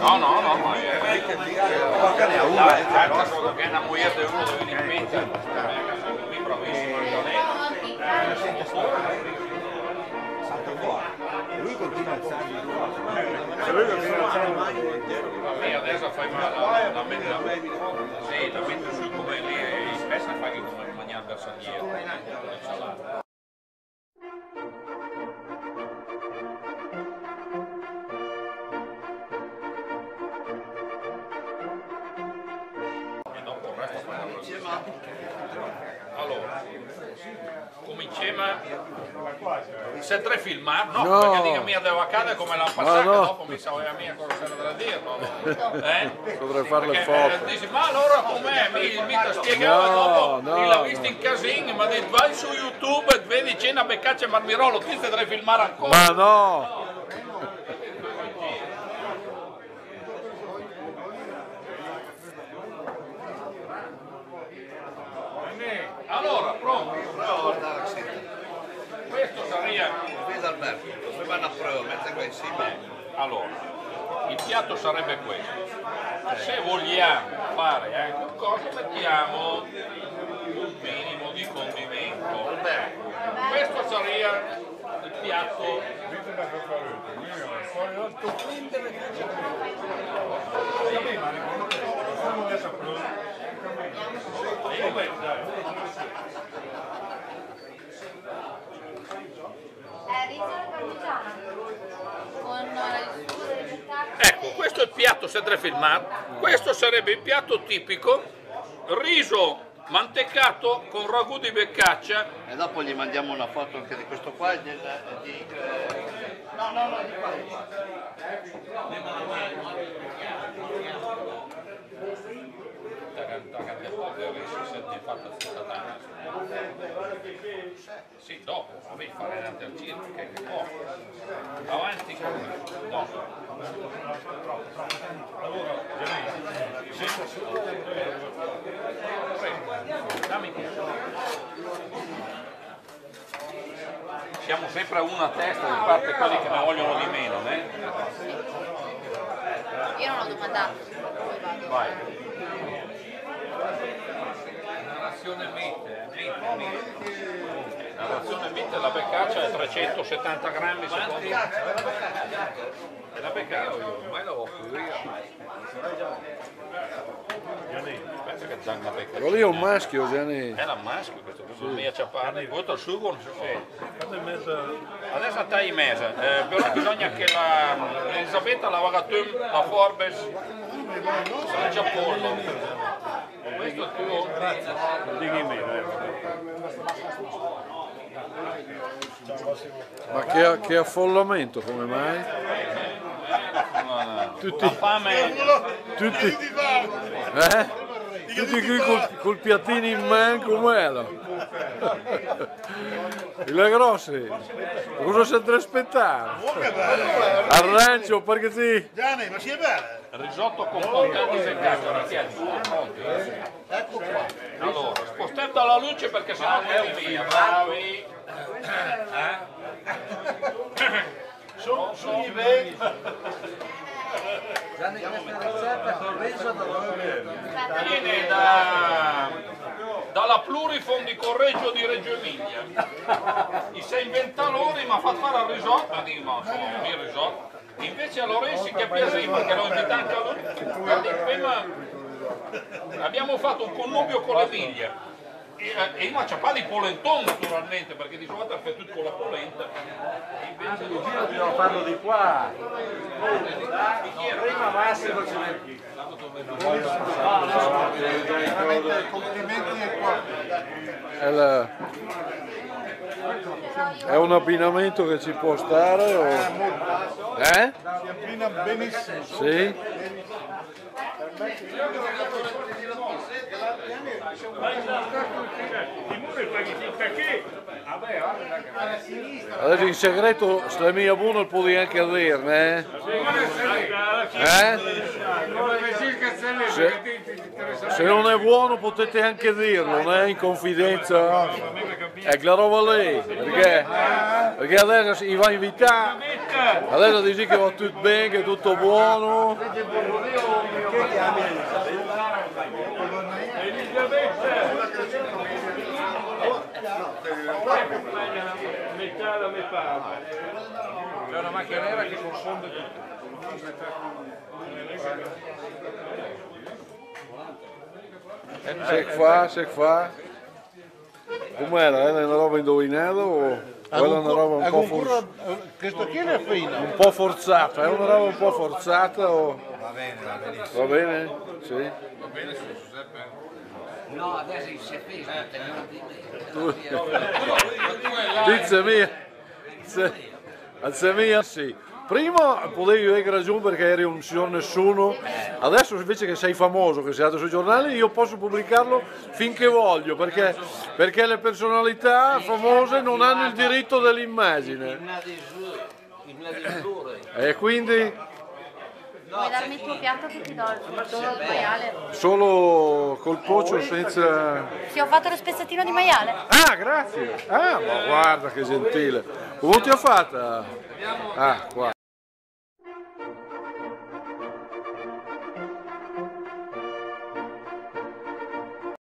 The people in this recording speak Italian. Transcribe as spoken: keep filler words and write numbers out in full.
No, no, no, ma è Qualche ne ha una, eh, certo, solo che è una mujer di uno dove dipende. Qui bravissimo salta fuori. Lui continua a alzare il e adesso fai male la mente sì, la mente su come lì e spesso fai come mangiare bersagliere. Allora, cominciamo se tre filmare, no, No. perché dica mia della casa come l'ha passata, No, no. dopo mi sa la mia cosa c'era da dire, no? Eh? Dovrei fare le Perché, foto. eh, dici, ma allora com'è? Mi, mi ti spiegavo No, dopo, no, l'ha no. visto in casino, mi ha detto vai su YouTube e vedi cena beccaccia e marmirolo, ti devi filmare ancora. Ma no! Allora, pronto? Questo sarebbe... Vedi Alberto, dove vanno a prova, mette qua insieme. Allora, il piatto sarebbe questo. Se vogliamo fare eh, qualcosa mettiamo un minimo di condimento. Questo sarebbe il piatto. È riso alla parmigiana con il sugo delle patate. Ecco, questo è il piatto sempre filmato. Questo sarebbe il piatto tipico, riso mantecato con ragù di beccaccia. E dopo gli mandiamo una foto anche di questo qua. Di, di, no, no, no, di qua. Sì, dopo, devi fare davanti al circo, che è poco. Avanti con dopo. Dammi che. Siamo sempre a una testa, di parte quelli che ne vogliono di meno, eh? Io non ho domandato, poi vado. Vai. La razione mite, mite, mite. La razione mite la beccaccia è trecentosettanta grammi secondo me. E la beccaccia, mai la offro io. Aspetta che c'è una beccaccia. Quello lì è un maschio, Gianni. È la maschio questo, questo sì. Mia ciappata, questo il sugo non si fa. Adesso a tagli mesa, eh, però bisogna che la Elisabetta la vagatum, la Forbes, la Giappollo. Questo è il tuo. Ma che, che affollamento, come mai? Tutti, La fame. tutti, eh? Tutti qui col, col piattino in mano come era? Le grosse, cosa si deve aspettare? Al rancio perché sì. Gianni, ma si è bella? Risotto con ponte di beccaccia, perché è due ponti. Ecco qua. Allora, spostate dalla luce perché sennò andiamo via. Bravi. Eh? Sono sugli venti. Gianni, questa ricetta con riso da dove Viene da, dalla Plurifond di Correggio di Reggio Emilia. I sei inventalori mi ha fatto fare il risotto, e dico no, sono il risotto. Invece a Lorenzi che piace perché l'ho invitato anche a lui. Prima abbiamo fatto un connubio con l'Emilia. E, e io faccio di polentone naturalmente perché di solito fa tutto con la polenta. Invece dobbiamo farlo di qua. Prima Massimo ci metti. Veramente complimenti e qua. È, la- è un abbinamento che ci può stare? O... Eh? Si abbina benissimo. Sì? Adesso in segreto se è mia buona puoi anche dirne, eh? Eh? Se, se non è buono potete anche dirlo, né? In confidenza. È la roba lì, perché, perché adesso si va a invitare Adesso dici che va tutto bene, che è tutto buono. Metà la metà. C'è una macchina nera che confonde tutto. Se fa, se fa. Com'era? Era una roba indovinata o quella è una roba un po' forzata? Questo qui è fino. Un po' forzata, è una roba un po' forzata o... Va bene, va benissimo. Va bene? Sì. Va bene su Giuseppe? No, adesso si è preso, teniamo di Tu... me. Dice mia. Dice mia, sì. Prima potevi vedere giù perché eri un signor nessuno, adesso invece che sei famoso, che sei andato sui giornali, io posso pubblicarlo finché voglio, perché, perché le personalità famose non hanno il diritto dell'immagine. E quindi Vuoi darmi il tuo piatto che ti do il tuo maiale? solo col pocio senza... Sì, ho fatto lo spezzettino di maiale. Ah, grazie! Ah, ma guarda che gentile! Come ti ho fatta? Ah, qua.